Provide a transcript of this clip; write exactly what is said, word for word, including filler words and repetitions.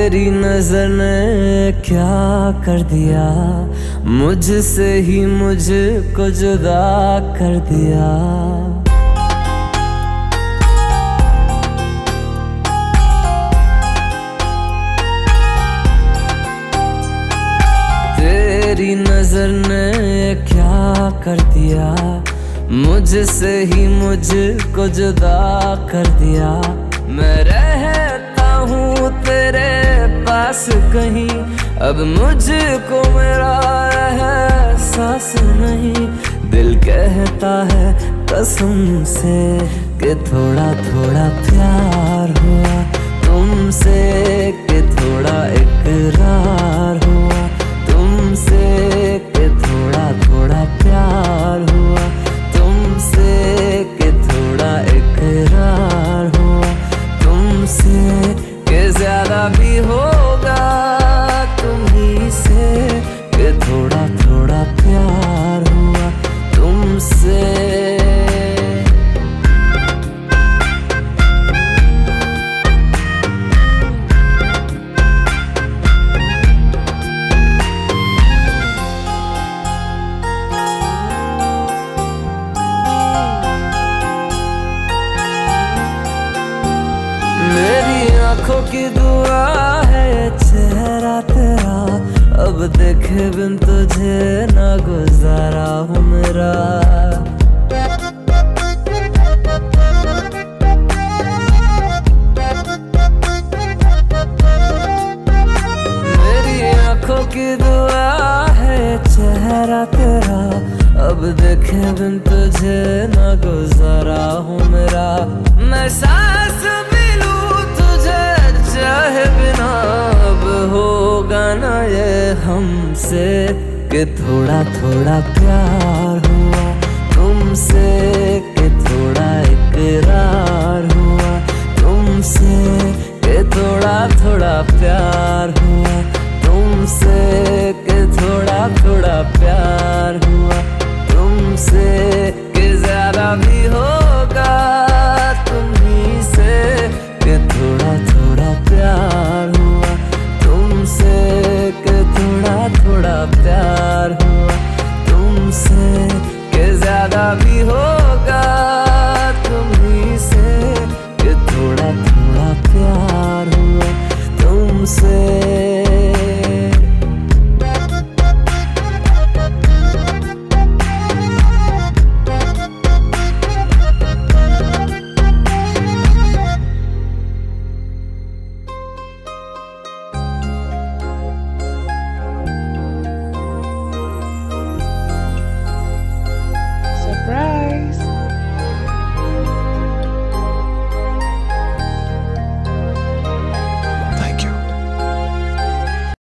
तेरी नजर ने क्या कर दिया, मुझसे ही मुझको जुदा कर दिया। तेरी नजर ने क्या कर दिया, मुझसे ही मुझको जुदा कर दिया। मैं रहता हूँ तेरे पास कहीं, अब मुझको मेरा एहसास नहीं। दिल कहता है कसम से कि थोड़ा थोड़ा प्यार हुआ तुमसे, कि थोड़ा इकरार हुआ तुमसे, कि थोड़ा थोड़ा प्यार हुआ तुमसे, कि थोड़ा इकरार हुआ तुमसे, कि ज्यादा भी होगा तुम्ही से, कि थोड़ा थोड़ा प्यार हुआ तुमसे। मेरी आंखों की दुआ है चेहरा तेरा, अब देखे बिन तुझे ना गुजारा हूँ मेरा। मेरी आंखों की दुआ है चेहरा तेरा, अब देखे बिन तुझे ना गुजारा हूँ मेरा। मैं सांस चाहे बिना अब होगा ना ये हमसे, कि थोड़ा थोड़ा प्यार हुआ तुमसे, कि थोड़ा इकरार हुआ तुमसे, कि थोड़ा थोड़ा प्यार हुआ तुमसे, कि थोड़ा थोड़ा प्यार हुआ तुमसे, कि ज्यादा भी होगा तुम्ही से, कि थोड़ा थोड़ा प्यार हुआ तुमसे, कि थोड़ा थोड़ा प्यार हुआ तुमसे, कि ज्यादा भी होगा तुम्ही से, कि थोड़ा थोड़ा प्यार हुआ तुमसे। Surprise!